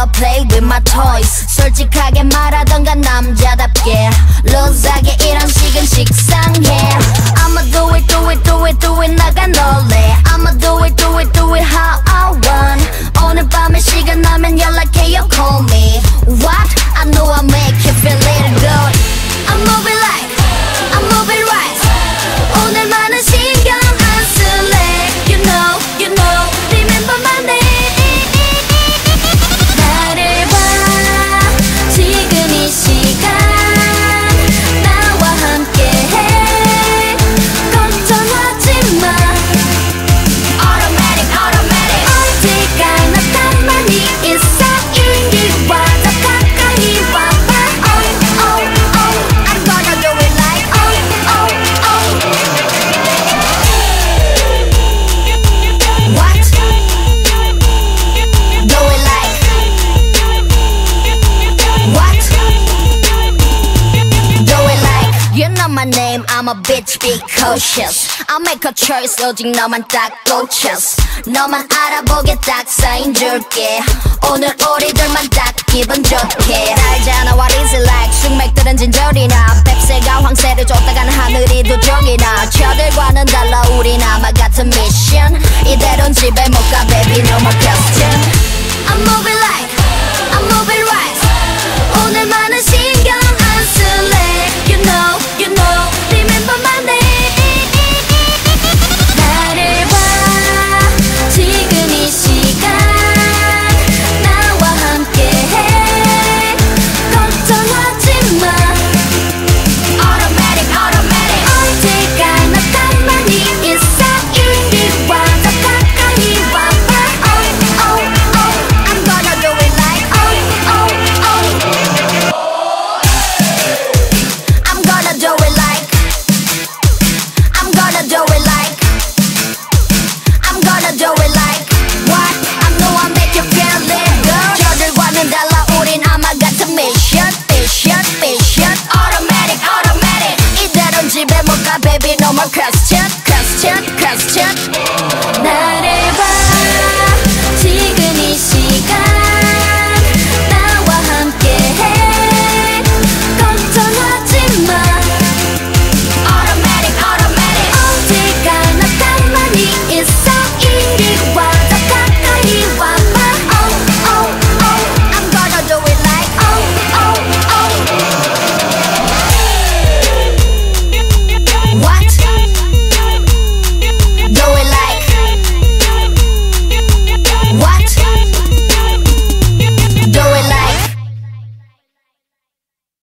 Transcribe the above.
wanna play with my toys. 솔직하게 말하던가 남자답게 루즈하게 이런 식은 식상해. I'ma do it, do it, do it, do it 나가 놀래. I'ma do it, do it, do it how I want. 오늘 밤에 시간 나면 연락해요, call me. What? I know I make you feel little good. I'm moving like, I'm moving right. 오늘만은 신경 안 쓸래. You know, you know, remember my name. 나를 봐, 지금 이 시간 나와 함께해. 걱정하지 마. Automatic, automatic. 어디가 나 가만히 있어. 이리 와, 더 가까이 와봐. Oh, oh, oh, I'm gonna do it like oh, oh, oh. What? Do it like what? Do it like you know my name, I'm a bitch, be cautious. I make a choice, 오직 너만 딱 꽂혔어. 너만 알아보게 딱 사인 줄게. 오늘 우리들만 딱 기분 좋게. 알잖아 what is it like. 숙맥들은 진절이나 백세가 황새를 쫓다가는 하늘이 두 쪽이나. 저들과는 달라 우린 아마 같은 미션. 이대로는 집에 못 가 baby no more question.